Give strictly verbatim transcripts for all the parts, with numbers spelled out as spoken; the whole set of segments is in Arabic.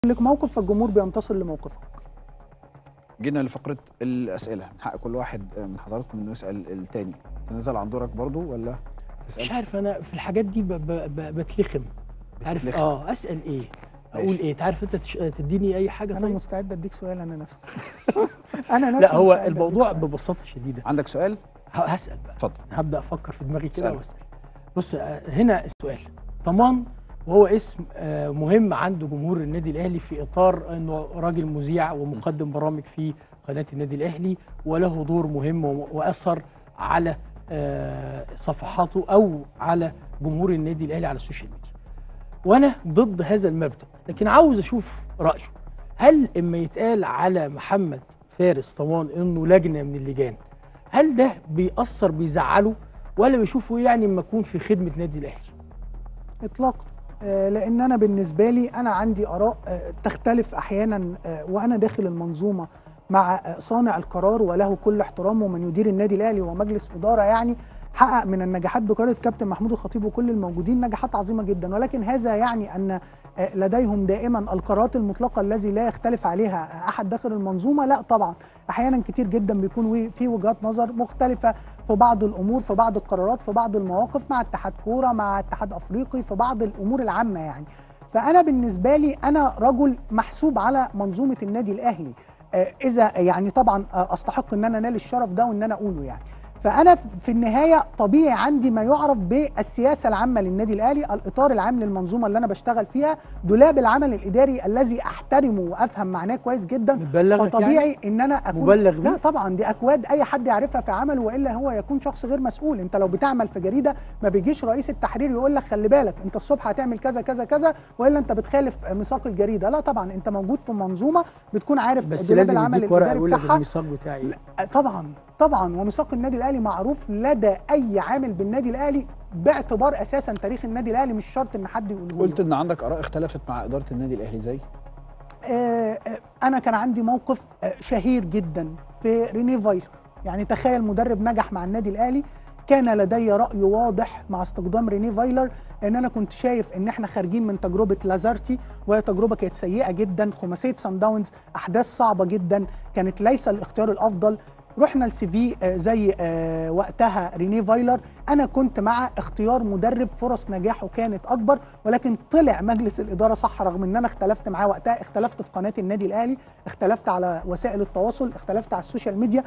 لك موقف فالجمهور بينتصر لموقفك. جينا لفقره الاسئله، من حق كل واحد من حضراتكم انه يسال الثاني. تنزل عن دورك برضو ولا تسال؟ مش عارف، انا في الحاجات دي ب ب ب بتلخم. عارف بتلخم. اه اسال ايه اقول ايه؟ تعرف انت تش... تديني اي حاجه؟ انا طيب مستعد اديك سؤال. انا نفسي انا نفسي لا، هو مستعد الموضوع أديك سؤال. ببساطه شديده. عندك سؤال؟ ه- هسال بقى. اتفضل. هبدا افكر في دماغي كده اسأل. واسال. بص، آه، هنا السؤال طمان، وهو اسم آه، مهم عند جمهور النادي الاهلي في اطار انه راجل مذيع ومقدم برامج في قناه النادي الاهلي، وله دور مهم و- واثر على آه، صفحاته او على جمهور النادي الاهلي على السوشيال ميديا. وانا ضد هذا المبدا، لكن عاوز اشوف رايه. هل اما يتقال على محمد فارس طمان انه لجنه من اللجان، هل ده بيأثر بيزعله، ولا بيشوفه ايه يعني اما اكون في خدمه نادي الاهلي؟ اطلاقا. آه، لان انا بالنسبه لي انا عندي اراء آه، تختلف احيانا، آه، وانا داخل المنظومه مع آه، صانع القرار وله كل احترامه من يدير النادي الاهلي ومجلس اداره، يعني حقق من النجاحات بقياده كابتن محمود الخطيب وكل الموجودين نجاحات عظيمه جدا، ولكن هذا يعني ان آه، لديهم دائما القرارات المطلقه الذي لا يختلف عليها احد داخل المنظومه. لا طبعا، احيانا كتير جدا بيكون في وجهات نظر مختلفه في بعض الامور، في بعض القرارات، في بعض المواقف، مع اتحاد كوره، مع اتحاد افريقي، في بعض الامور العامه يعني. فانا بالنسبه لي انا رجل محسوب على منظومه النادي الاهلي، آه، اذا يعني طبعا آه، استحق ان انا انال الشرف ده وان انا اقوله يعني. فانا في النهايه طبيعي عندي ما يعرف بالسياسه العامه للنادي الاهلي، الاطار العام للمنظومه اللي انا بشتغل فيها، دولاب العمل الاداري الذي احترمه وافهم معناه كويس جدا. مبلغك فطبيعي يعني؟ ان انا اكون مبلغ بيه؟ لا طبعا، دي اكواد اي حد يعرفها في عمله، والا هو يكون شخص غير مسؤول. انت لو بتعمل في جريده ما بيجيش رئيس التحرير يقول لك خلي بالك انت الصبح هتعمل كذا كذا كذا والا انت بتخالف ميثاق الجريده. لا طبعا، انت موجود في منظومه بتكون عارف بس دولاب لازم العمل يديك ورقه الاداري يقول لك بتاعها. الميثاق بتاعي ايه؟ طبعا طبعا، وميثاق النادي الاهلي معروف لدى اي عامل بالنادي الاهلي باعتبار اساسا تاريخ النادي الاهلي، مش شرط ان حد يقوله له. قلت ان عندك اراء اختلفت مع اداره النادي الاهلي زي آه، آه، انا كان عندي موقف آه، شهير جدا في ريني فايلر. يعني تخيل مدرب نجح مع النادي الاهلي، كان لدي راي واضح مع استخدام ريني فايلر، ان انا كنت شايف ان احنا خارجين من تجربه لازارتي، وهي تجربه كانت سيئه جدا، خماسيه سان داونز، احداث صعبه جدا، كانت ليس الاختيار الافضل. رحنا لسي في آه، زي آه، وقتها ريني فايلر. انا كنت مع اختيار مدرب فرص نجاحه كانت اكبر، ولكن طلع مجلس الاداره صح، رغم ان انا اختلفت معاه وقتها. اختلفت في قناه النادي الاهلي، اختلفت على وسائل التواصل، اختلفت على السوشيال ميديا،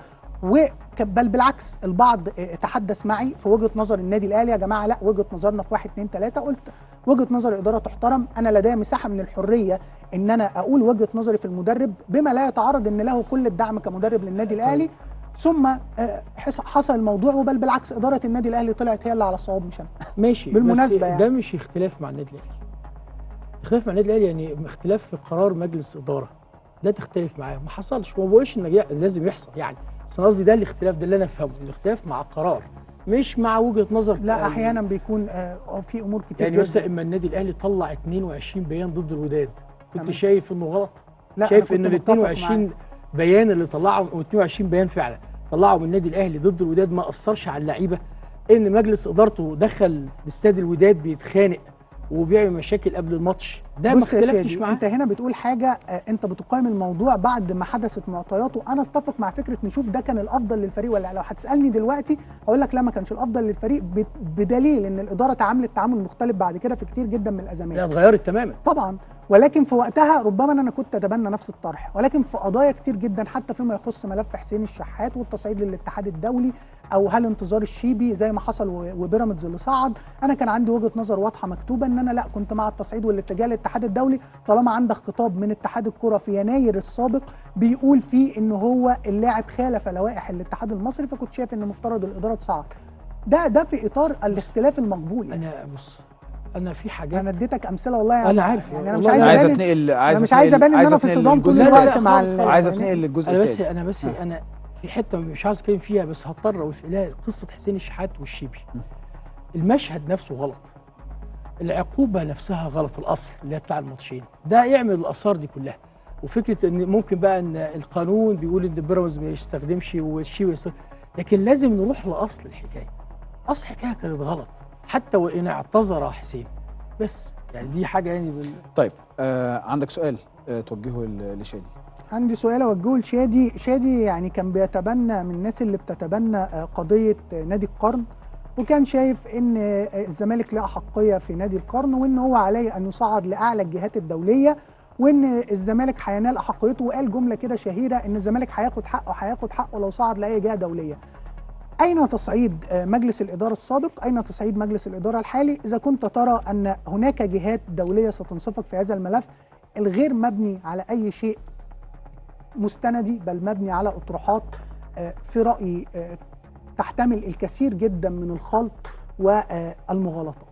بل بالعكس البعض آه، تحدث معي في وجهه نظر النادي الاهلي. يا جماعه لا، وجهه نظرنا في واحد اتنين تلاته. قلت وجهه نظر الاداره تحترم، انا لدي مساحه من الحريه ان انا اقول وجهه نظري في المدرب بما لا يتعارض ان له كل الدعم كمدرب للنادي الاهلي. ثم آه، حص- حصل الموضوع، وبل بالعكس اداره النادي الاهلي طلعت هي اللي على الصواب مش انا. ماشي، بالمناسبة بس يعني. ده مش اختلاف مع النادي الاهلي. اختلاف مع النادي الاهلي يعني اختلاف في قرار مجلس اداره، ده تختلف معاه. ما حصلش وما بقولش ان جا- لازم يحصل يعني، بس انا قصدي ده الاختلاف، ده اللي انا افهمه، الاختلاف مع قرار مش مع وجهه نظر. لا آه، احيانا بيكون آه، في امور كتير يعني جدا. مثلا اما النادي الاهلي طلع اتنين وعشرين بيان ضد الوداد، كنت تمام. شايف انه غلط؟ لا، شايف أنا ان كنت ال متفق اتنين وعشرين بيان اللي طلعهم، او اتنين وعشرين بيان فعلا طلعوا من النادي الاهلي ضد الوداد ما اثرش على اللعيبه؟ ان مجلس ادارته دخل استاد الوداد بيتخانق وبيعمل مشاكل قبل الماتش، ده ما بص يا اختلفتش شادي، معاه. انت هنا بتقول حاجه، آه، انت بتقيم الموضوع بعد ما حدثت معطياته. انا اتفق مع فكره نشوف ده كان الافضل للفريق ولا لا. لو هتسالني دلوقتي هقول لك لا، ما كانش الافضل للفريق، ب- بدليل ان الاداره تعاملت تعامل مختلف بعد كده في كتير جدا من الازمات. لا، اتغيرت تماما طبعا، ولكن في وقتها ربما انا كنت اتبنى نفس الطرح، ولكن في قضايا كتير جدا حتى فيما يخص ملف حسين الشحات والتصعيد للاتحاد الدولي، او هل انتظار الشيبي زي ما حصل و- وبيراميدز اللي صعد، انا كان عندي وجهه نظر واضحه مكتوبه ان انا لا، كنت مع التصعيد والاتجاه للاتحاد الدولي، طالما عندك خطاب من اتحاد الكره في يناير السابق بيقول فيه ان هو اللاعب خالف لوائح الاتحاد المصري، فكنت شايف ان مفترض الاداره تصعد. ده ده في اطار الاختلاف المقبول يعني. انا بص، انا في حاجات انا اديتك امثله والله يعني. أنا عارف يعني انا والله مش عايز أنا عايز أبان- اتنقل عايز انا مش عايز ابان ان انا في صدام طول لا، لا، الوقت لا، مع خالص، ال- خالص. عايز يعني. اتنقل للجزء انا بس الثاني. انا بس انا في حته مش عايز اتكلم فيها، بس هضطر اقول فيها قصه حسين الشحات والشيبي. المشهد نفسه غلط، العقوبه نفسها غلط، الاصل اللي هي بتاع الماتشين ده يعمل الاثار دي كلها. وفكره ان ممكن بقى ان القانون بيقول ان بيراميدز ما يستخدمش والشيبي يستخدم، لكن لازم نروح لاصل الحكايه. اصل الحكايه كانت غلط حتى وان اعتذر حسين، بس يعني دي حاجه يعني بال... طيب، آه عندك سؤال؟ آه، توجهه ل- لشادي؟ عندي سؤال اوجهه لشادي. شادي يعني كان بيتبنى من الناس اللي بتتبنى آه، قضيه آه، نادي القرن، وكان شايف ان آه، الزمالك له احقيه في نادي القرن، وان هو عليه ان يصعد لاعلى الجهات الدوليه، وان الزمالك هينال احقيته. وقال جمله كده شهيره ان الزمالك هياخد حقه هياخد حقه لو صعد لاي جهه دوليه. أين تصعيد آه، مجلس الإدارة السابق؟ أين تصعيد مجلس الإدارة الحالي؟ إذا كنت ترى أن هناك جهات دولية ستنصفك في هذا الملف الغير مبني على أي شيء مستندي، بل مبني على أطروحات آه، في رأيي آه، تحتمل الكثير جدا من الخلط والمغالطات.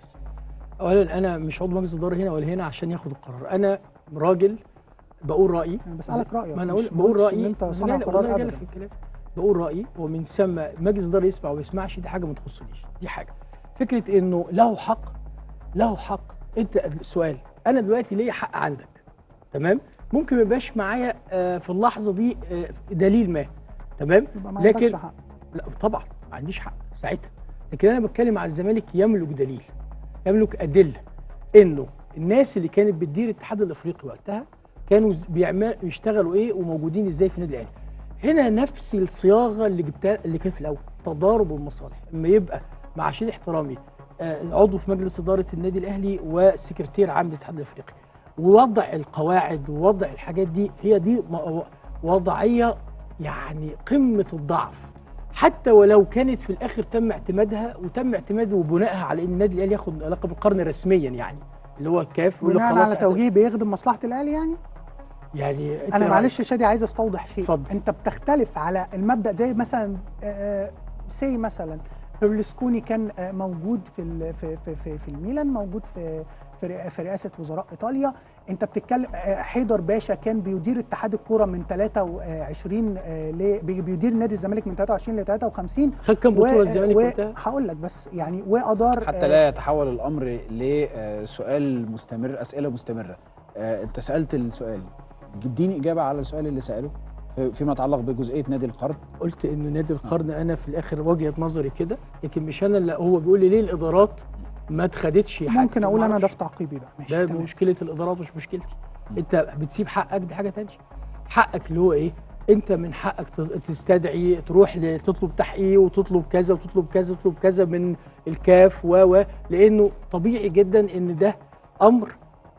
اولا انا مش عضو مجلس اداره هنا ولا هنا عشان ياخد القرار، انا راجل بقول رايي. أنا بسألك رأيك، ما انا مش اقول بقول بقولش إن رايي، أنت ما أنا صانع جاي- قرار والله جاي لك أبدا. في الكلام. بقول رايي، ومن ثم مجلس الاداره يسمع وما يسمعش دي حاجه ما تخصنيش، دي حاجه. فكره انه له حق، له حق. انت السؤال، انا دلوقتي ليا حق عندك، تمام؟ ممكن ما يبقاش معايا آه، في اللحظه دي آه، دليل ما، تمام؟ يبقى ما لكن عندكش حق. لا طبعا ما عنديش حق ساعتها، لكن انا بتكلم على الزمالك يملك دليل، يملك ادله انه الناس اللي كانت بتدير الاتحاد الافريقي وقتها كانوا ز- بيعمل بيشتغلوا ايه وموجودين ازاي في النادي الاهلي. هنا نفس الصياغه اللي جبتها اللي كان في الاول، تضارب المصالح. اما يبقى مع شديد احترامي آه، عضو في مجلس اداره النادي الاهلي وسكرتير عام للاتحاد الافريقي، ووضع القواعد ووضع الحاجات دي، هي دي م- وضعيه يعني قمه الضعف. حتى ولو كانت في الاخر تم اعتمادها وتم اعتماده وبنائها على ان النادي الاهلي ياخد لقب القرن رسميا، يعني اللي هو الكاف، يقول لك بناء خلاص على اعتمد. توجيه بيخدم مصلحة الأهلي يعني؟ يعني أنت انا إيه معلش رأيك؟ يا شادي عايز استوضح شيء. اتفضل. انت بتختلف على المبدا، زي مثلا سي مثلا بيرلسكوني كان آه، موجود في ال- في في في, في الميلان، موجود في في رئا- في رئاسه وزراء ايطاليا. انت بتتكلم آه، حيدر باشا كان بيدير اتحاد الكوره من ثلاثة وعشرين آه، ل- بي- بيدير نادي الزمالك من ثلاثة وعشرين ل ثلاثة وخمسين. خد كام بطوله الزمالك وقتها؟ هقول لك بس يعني وادار حتى آه، لا يتحول الامر لسؤال مستمر، اسئله مستمره. آه، انت سالت السؤال، اديني اجابه على السؤال اللي ساله في- فيما يتعلق بجزئيه نادي القرن. قلت انه نادي القرن انا في الاخر وجهه نظري كده، لكن مش انا اللي هو بيقول لي ليه الادارات ما اتخدتش حاجه. ممكن اقول انا ده معرفش. في تعقيبي بقى. ماشي ده تمام. مشكله الادارات مش مشكلتي. انت بتسيب حقك، دي حاجه تانية. حقك اللي هو ايه؟ انت من حقك ت- تستدعي، تروح ل- تطلب تحقيق وتطلب كذا وتطلب كذا وتطلب كذا من الكاف و و لانه طبيعي جدا ان ده امر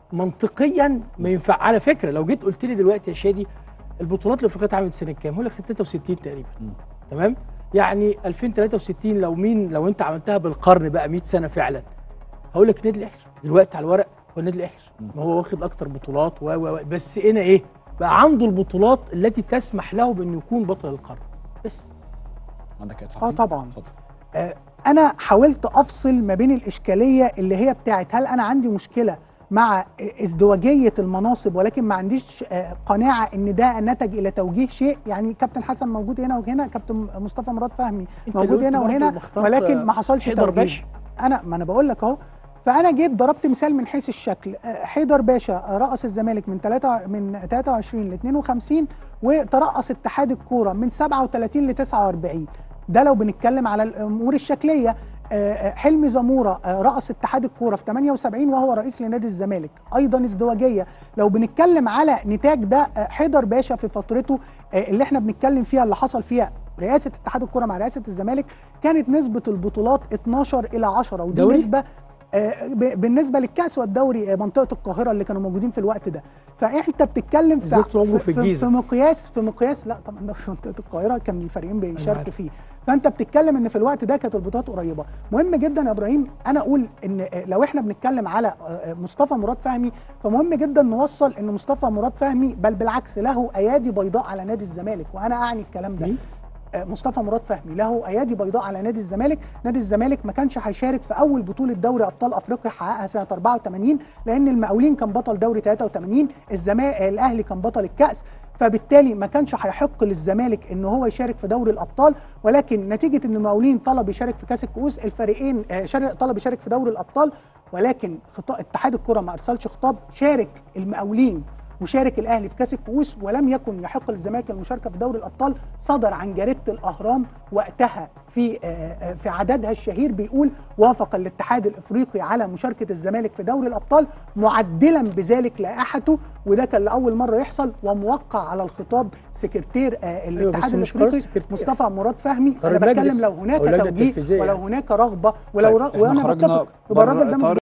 منطقيا ما ينفع. على فكره لو جيت قلت لي دلوقتي يا شادي البطولات الافريقيه اتعملت سنه كام؟ هقول لك ستة وستين تقريبا. م. تمام؟ يعني ألفين وثلاثة وستين لو مين لو انت عملتها بالقرن بقى مئة سنه فعلا، هقول لك النادي الاهلي دلوقتي على الورق هو النادي الاهلي، ما هو واخد اكتر بطولات و و و بس هنا ايه؟ بقى عنده البطولات التي تسمح له بانه يكون بطل القرن بس. عندك ايه اه طبعا. اتفضل. آه، انا حاولت افصل ما بين الاشكاليه اللي هي بتاعت هل انا عندي مشكله مع ازدواجيه المناصب ولكن ما عنديش آه، قناعه ان ده نتج الى توجيه شيء. يعني كابتن حسن موجود هنا وهنا، كابتن مصطفى مراد فهمي انت موجود اللي هنا قلت برضه وهنا، لما اخترت ولكن ما حصلش حيدر توجيه. باشا. انا ما انا بقول لك اهو. فانا جيت ضربت مثال من حيث الشكل. آه، حيدر باشا رأس الزمالك من ثلاثة من ثلاثة وعشرين ل اثنين وخمسين، وترأس اتحاد الكوره من سبعة وثلاثين ل تسعة وأربعين. ده لو بنتكلم على الامور الشكليه. آه، حلمي زموره آه، رأس اتحاد الكوره في ثمانية وسبعين وهو رئيس لنادي الزمالك، ايضا ازدواجيه. لو بنتكلم على نتاج ده، آه، حيدر باشا في فترته آه، اللي احنا بنتكلم فيها اللي حصل فيها رئاسه اتحاد الكوره مع رئاسه الزمالك، كانت نسبه البطولات اتناشر الى عشرة، ودي دوري؟ نسبه آه، ب- بالنسبه للكاس والدوري آه، منطقه القاهره اللي كانوا موجودين في الوقت ده. فانت بتتكلم في بالذات طول عمره في الجيزة. في مقياس في مقياس لا طبعا ده في منطقه القاهره كان الفريقين بيشاركوا عارف. فيه. فانت بتتكلم ان في الوقت ده كانت البطولات قريبه. مهم جدا يا ابراهيم انا اقول ان آه، لو احنا بنتكلم على آه، آه، مصطفى مراد فهمي، فمهم جدا نوصل ان مصطفى مراد فهمي بل بالعكس له ايادي بيضاء على نادي الزمالك، وانا اعني الكلام ده. مين؟ مصطفى مراد فهمي له ايادي بيضاء على نادي الزمالك. نادي الزمالك ما كانش هيشارك في اول بطوله دوري ابطال افريقيا حققها سنه أربعة وثمانين، لان المقاولين كان بطل دوري ثلاثة وثمانين، الزمالك الاهلي كان بطل الكاس. فبالتالي ما كانش هيحق للزمالك ان هو يشارك في دوري الابطال، ولكن نتيجه ان المقاولين طلب يشارك في كاس الكؤوس، الفريقين آه، شارك- طلب يشارك في دوري الابطال، ولكن خطا اتحاد الكره ما ارسلش خطاب، شارك المقاولين وشارك الاهلي في كاس الكؤوس ولم يكن يحق للزمالك المشاركه في دوري الابطال، صدر عن جريده الاهرام وقتها في في عددها الشهير بيقول: وافق الاتحاد الافريقي على مشاركه الزمالك في دوري الابطال معدلا بذلك لائحته، وده كان لاول مره يحصل، وموقع على الخطاب سكرتير الاتحاد أيوة الافريقي مصطفى مراد فهمي. انا بتكلم لو هناك توجيه ولو هناك رغبه ولو طيب وانا بتفق يبقى الراجل ده